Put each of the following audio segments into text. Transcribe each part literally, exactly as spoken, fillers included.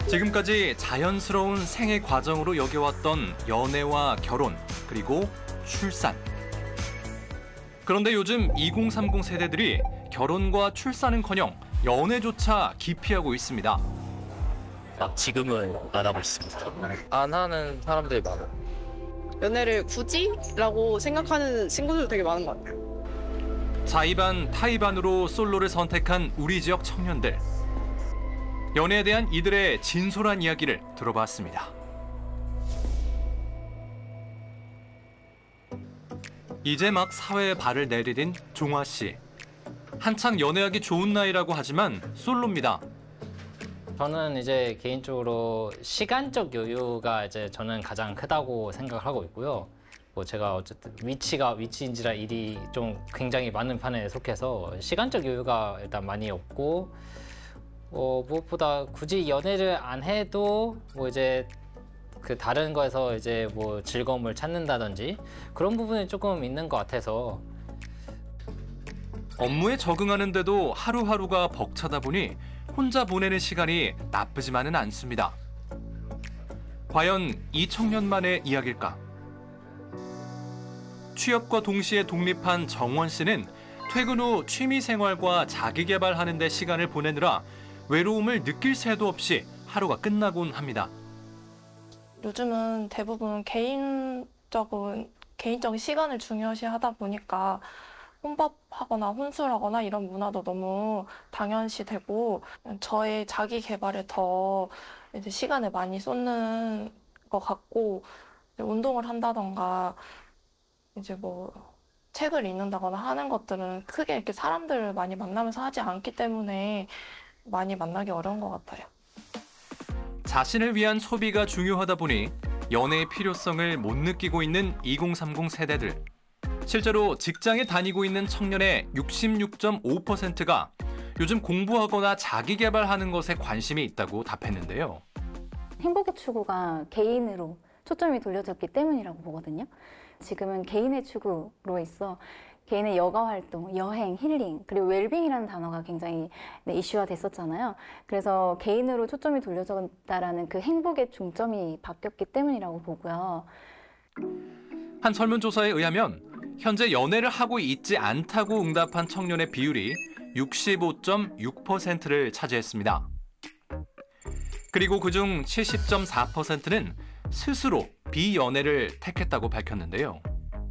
지금까지 자연스러운 생애 과정으로 여겨왔던 연애와 결혼, 그리고 출산. 그런데 요즘 이공삼공 세대들이 결혼과 출산은커녕 연애조차 기피하고 있습니다. 막 지금은 안 하고 있습니다. 안 하는 사람들이 많아요. 연애를 굳이? 라고 생각하는 친구들도 되게 많은 것 같아요. 자의반, 타의반으로 솔로를 선택한 우리 지역 청년들. 연애에 대한 이들의 진솔한 이야기를 들어봤습니다. 이제 막 사회에 발을 내디딘 종화 씨. 한창 연애하기 좋은 나이라고 하지만 솔로입니다. 저는 이제 개인적으로 시간적 여유가 이제 저는 가장 크다고 생각을 하고 있고요. 뭐 제가 어쨌든 위치가 위치인지라 일이 좀 굉장히 많은 편에 속해서 시간적 여유가 일단 많이 없고, 어, 무엇보다 굳이 연애를 안 해도 뭐 이제 그 다른 거에서 이제 뭐 즐거움을 찾는다든지 그런 부분이 조금 있는 것 같아서. 업무에 적응하는데도 하루하루가 벅차다 보니 혼자 보내는 시간이 나쁘지만은 않습니다. 과연 이 청년만의 이야기일까? 취업과 동시에 독립한 정원 씨는 퇴근 후 취미 생활과 자기 개발하는 데 시간을 보내느라 외로움을 느낄 새도 없이 하루가 끝나곤 합니다. 요즘은 대부분 개인적인, 개인적인 시간을 중요시하다 보니까 혼밥하거나 혼술하거나 이런 문화도 너무 당연시되고 저의 자기 개발에 더 이제 시간을 많이 쏟는 것 같고, 운동을 한다던가 이제 뭐 책을 읽는다거나 하는 것들은 크게 이렇게 사람들을 많이 만나면서 하지 않기 때문에 많이 만나기 어려운 것 같아요. 자신을 위한 소비가 중요하다 보니 연애의 필요성을 못 느끼고 있는 이공삼공 세대들. 실제로 직장에 다니고 있는 청년의 육십육 점 오 퍼센트가 요즘 공부하거나 자기 개발하는 것에 관심이 있다고 답했는데요. 행복의 추구가 개인으로 초점이 돌려졌기 때문이라고 보거든요. 지금은 개인의 추구로 있어 개인의 여가 활동, 여행, 힐링, 그리고 웰빙이라는 단어가 굉장히 네, 이슈화 됐었잖아요. 그래서 개인으로 초점이 돌려졌다라는 그 행복의 중점이 바뀌었기 때문이라고 보고요. 한 설문조사에 의하면 현재 연애를 하고 있지 않다고 응답한 청년의 비율이 육십오 점 육 퍼센트를 차지했습니다. 그리고 그중 칠십 점 사 퍼센트는 스스로 비연애를 택했다고 밝혔는데요.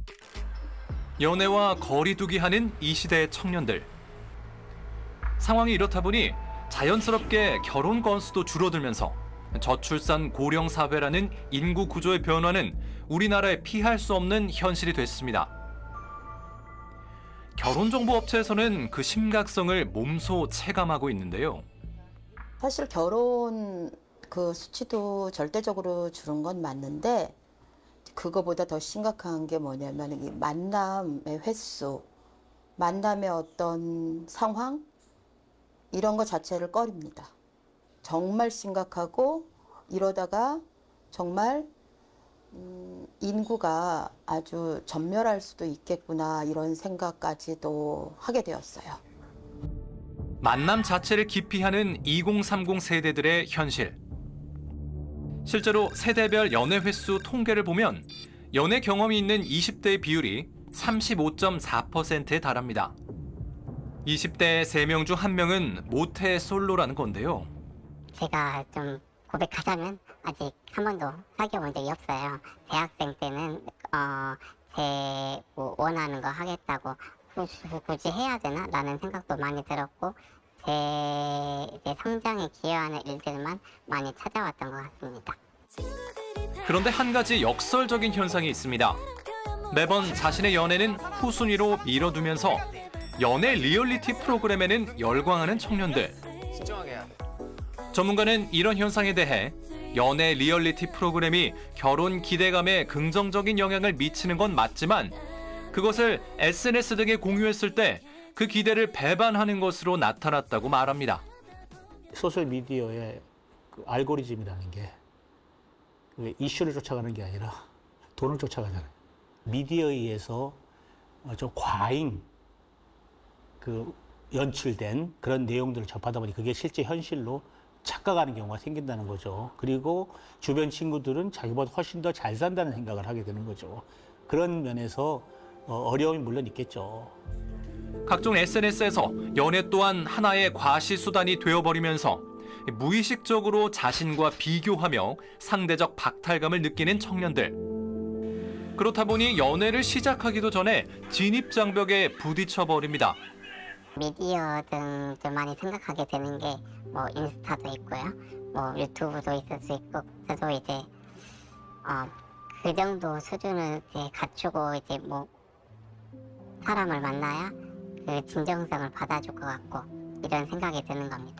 연애와 거리두기 하는 이 시대의 청년들. 상황이 이렇다 보니 자연스럽게 결혼 건수도 줄어들면서 저출산 고령 사회라는 인구 구조의 변화는 우리나라에 피할 수 없는 현실이 됐습니다. 결혼정보업체에서는 그 심각성을 몸소 체감하고 있는데요. 사실 결혼 그 수치도 절대적으로 줄은 건 맞는데 그거보다 더 심각한 게 뭐냐면 이 만남의 횟수, 만남의 어떤 상황 이런 것 자체를 꺼립니다. 정말 심각하고 이러다가 정말 음, 인구가 아주 전멸할 수도 있겠구나 이런 생각까지도 하게 되었어요. 만남 자체를 기피하는 이공삼공 세대들의 현실. 실제로 세대별 연애 횟수 통계를 보면 연애 경험이 있는 이십 대의 비율이 삼십오 점 사 퍼센트에 달합니다. 이십 대의 세 명 중 한 명은 모태 솔로라는 건데요. 제가 좀 고백하자면 아직 한 번도 사귀어 본 적이 없어요. 대학생 때는 어, 제 뭐 원하는 거 하겠다고 굳이, 굳이 해야 되나? 라는 생각도 많이 들었고 제 이제 성장에 기여하는 일들만 많이 찾아왔던 것 같습니다. 그런데 한 가지 역설적인 현상이 있습니다. 매번 자신의 연애는 후순위로 미뤄두면서 연애 리얼리티 프로그램에는 열광하는 청년들. 전문가는 이런 현상에 대해 연애 리얼리티 프로그램이 결혼 기대감에 긍정적인 영향을 미치는 건 맞지만 그것을 에스엔에스 등에 공유했을 때 그 기대를 배반하는 것으로 나타났다고 말합니다. 소셜미디어의 그 알고리즘이라는 게 이슈를 쫓아가는 게 아니라 돈을 쫓아가잖아요. 미디어에 의해서 좀 과잉 그 연출된 그런 내용들을 접하다 보니 그게 실제 현실로 착각하는 경우가 생긴다는 거죠. 그리고 주변 친구들은 자기보다 훨씬 더 잘 산다는 생각을 하게 되는 거죠. 그런 면에서 어려움이 물론 있겠죠. 각종 에스엔에스에서 연애 또한 하나의 과시수단이 되어버리면서 무의식적으로 자신과 비교하며 상대적 박탈감을 느끼는 청년들. 그렇다 보니 연애를 시작하기도 전에 진입장벽에 부딪혀버립니다. 미디어 등 좀 많이 생각하게 되는 게 뭐 인스타도 있고요, 뭐 유튜브도 있을 수 있고, 저도 이제 어, 그 정도 수준을 이제 갖추고 이제 뭐 사람을 만나야 그 진정성을 받아줄 것 같고 이런 생각이 드는 겁니다.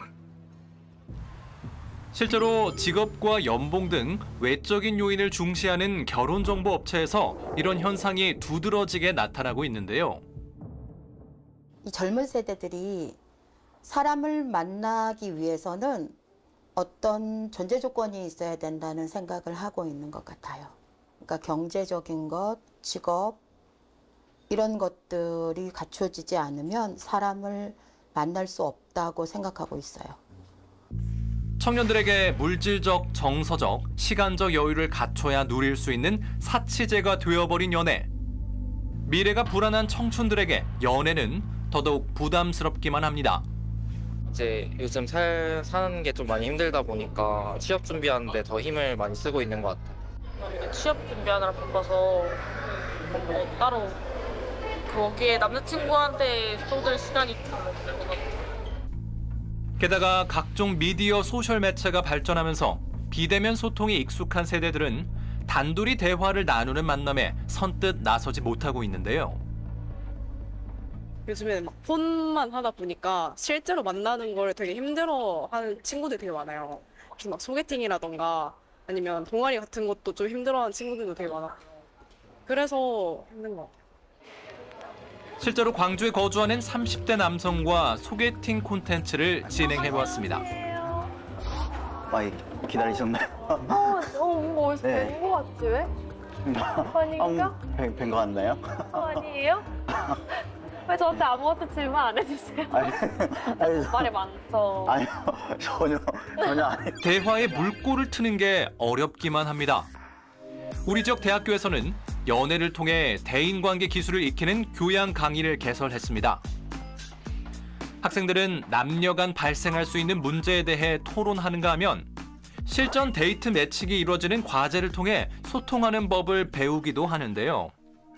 실제로 직업과 연봉 등 외적인 요인을 중시하는 결혼정보 업체에서 이런 현상이 두드러지게 나타나고 있는데요. 이 젊은 세대들이 사람을 만나기 위해서는 어떤 전제 조건이 있어야 된다는 생각을 하고 있는 것 같아요. 그러니까 경제적인 것, 직업 이런 것들이 갖춰지지 않으면 사람을 만날 수 없다고 생각하고 있어요. 청년들에게 물질적, 정서적, 시간적 여유를 갖춰야 누릴 수 있는 사치제가 되어버린 연애. 미래가 불안한 청춘들에게 연애는 더더욱 부담스럽기만 합니다. 이제 요즘 살, 사는 게 좀 많이 힘들다 보니까 취업 준비하는데 더 힘을 많이 쓰고 있는 것 같아요. 취업 준비하느라 바빠서 뭐 따로 거기에 남자친구한테 쏟을 시간이 없는 것 같아요. 게다가 각종 미디어 소셜 매체가 발전하면서 비대면 소통이 익숙한 세대들은 단둘이 대화를 나누는 만남에 선뜻 나서지 못하고 있는데요. 요즘에는 막 폰만 하다 보니까 실제로 만나는 걸 되게 힘들어하는 친구들이 되게 많아요. 무슨 막 소개팅이라던가 아니면 동아리 같은 것도 좀 힘들어하는 친구들도 되게 많아요. 그래서 힘든 것 같아요. 실제로 광주에 거주하는 삼십 대 남성과 소개팅 콘텐츠를 진행해보았습니다. 아, 기다리셨나요? 어, 어, 뭔가 어디서 네. 뵌 거 같지, 왜? 아닌가? 뵌거 같나요? 어, 아니에요? 왜 저한테 아무것도 질문 안 해주세요? 아니, 아니, 저, 말이 많죠. 아니요, 전혀, 전혀 아니에요. 대화에 물꼬를 트는 게 어렵기만 합니다. 우리 지역 대학교에서는 연애를 통해 대인관계 기술을 익히는 교양 강의를 개설했습니다. 학생들은 남녀 간 발생할 수 있는 문제에 대해 토론하는가 하면 실전 데이트 매칭이 이루어지는 과제를 통해 소통하는 법을 배우기도 하는데요.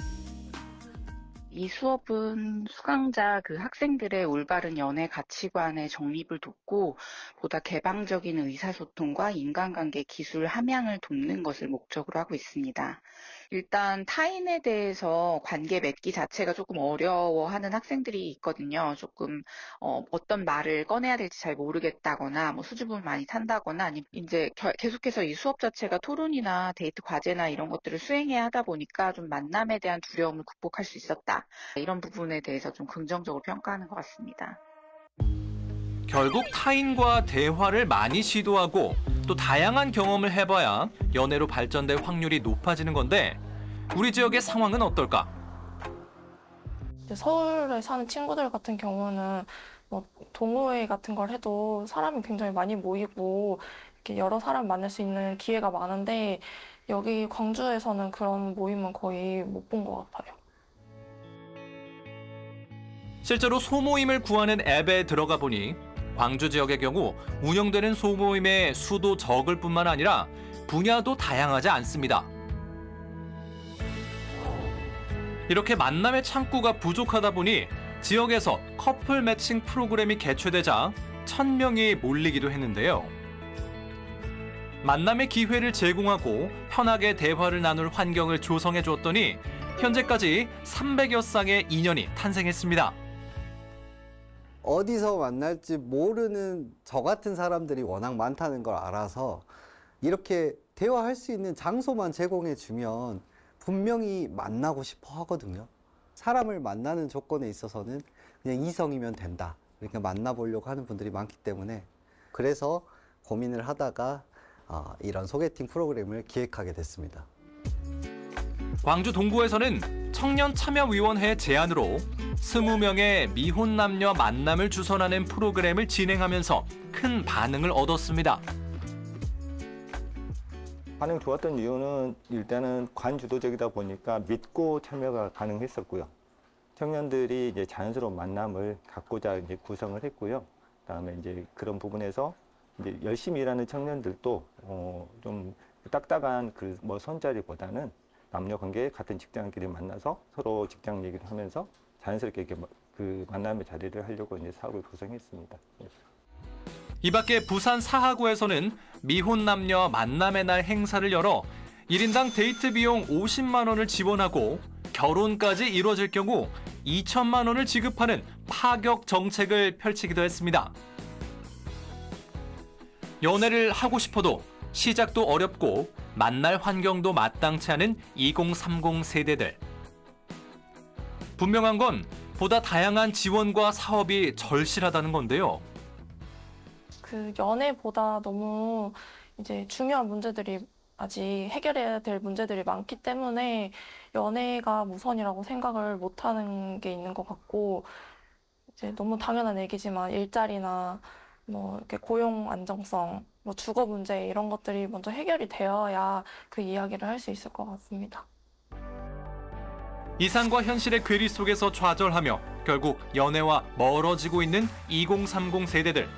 이 수업은 수강자 그 학생들의 올바른 연애 가치관의 정립을 돕고 보다 개방적인 의사소통과 인간관계 기술 함양을 돕는 것을 목적으로 하고 있습니다. 일단 타인에 대해서 관계 맺기 자체가 조금 어려워하는 학생들이 있거든요. 조금 어, 어떤 말을 꺼내야 될지 잘 모르겠다거나 뭐 수줍음을 많이 탄다거나 아니면 이제 겨, 계속해서 이 수업 자체가 토론이나 데이트 과제나 이런 것들을 수행해야 하다 보니까 좀 만남에 대한 두려움을 극복할 수 있었다. 이런 부분에 대해서 좀 긍정적으로 평가하는 것 같습니다. 결국 타인과 대화를 많이 시도하고 또 다양한 경험을 해봐야 연애로 발전될 확률이 높아지는 건데 우리 지역의 상황은 어떨까? 서울에 사는 친구들 같은 경우는 뭐 동호회 같은 걸 해도 사람이 굉장히 많이 모이고 이렇게 여러 사람 만날 수 있는 기회가 많은데 여기 광주에서는 그런 모임은 거의 못 본 것 같아요. 실제로 소모임을 구하는 앱에 들어가 보니 광주 지역의 경우 운영되는 소모임의 수도 적을 뿐만 아니라 분야도 다양하지 않습니다. 이렇게 만남의 창구가 부족하다 보니 지역에서 커플 매칭 프로그램이 개최되자 천 명이 몰리기도 했는데요. 만남의 기회를 제공하고 편하게 대화를 나눌 환경을 조성해 주었더니 현재까지 삼백여 쌍의 인연이 탄생했습니다. 어디서 만날지 모르는 저 같은 사람들이 워낙 많다는 걸 알아서 이렇게 대화할 수 있는 장소만 제공해 주면 분명히 만나고 싶어 하거든요. 사람을 만나는 조건에 있어서는 그냥 이성이면 된다. 그러니까 만나보려고 하는 분들이 많기 때문에 그래서 고민을 하다가 어, 이런 소개팅 프로그램을 기획하게 됐습니다. 광주 동구에서는 청년 참여위원회 제안으로 스무 명의 미혼 남녀 만남을 주선하는 프로그램을 진행하면서 큰 반응을 얻었습니다. 반응 좋았던 이유는 일단은 관주도적이다 보니까 믿고 참여가 가능했었고요. 청년들이 이제 자연스러운 만남을 갖고자 이제 구성을 했고요. 그다음에 이제 그런 부분에서 이제 열심히 일하는 청년들도 어 좀 딱딱한 그 뭐 손자리보다는 남녀 관계 같은 직장끼리 만나서 서로 직장 얘기를 하면서 자연스럽게 이렇게 그 만남의 자리를 하려고 이제 사업을 구성했습니다. 이 밖에 부산 사하구에서는 미혼 남녀 만남의 날 행사를 열어 일 인당 데이트 비용 오십만 원을 지원하고 결혼까지 이루어질 경우 이천만 원을 지급하는 파격 정책을 펼치기도 했습니다. 연애를 하고 싶어도 시작도 어렵고 만날 환경도 마땅치 않은 이공삼공 세대들. 분명한 건 보다 다양한 지원과 사업이 절실하다는 건데요. 그 연애보다 너무 이제 중요한 문제들이 아직 해결해야 될 문제들이 많기 때문에 연애가 우선이라고 생각을 못하는 게 있는 것 같고, 이제 너무 당연한 얘기지만 일자리나 뭐 이렇게 고용 안정성, 뭐 주거 문제 이런 것들이 먼저 해결이 되어야 그 이야기를 할 수 있을 것 같습니다. 이상과 현실의 괴리 속에서 좌절하며 결국 연애와 멀어지고 있는 이공삼공 세대들.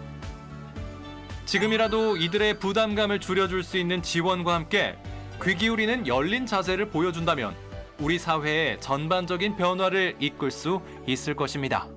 지금이라도 이들의 부담감을 줄여줄 수 있는 지원과 함께 귀 기울이는 열린 자세를 보여준다면 우리 사회의 전반적인 변화를 이끌 수 있을 것입니다.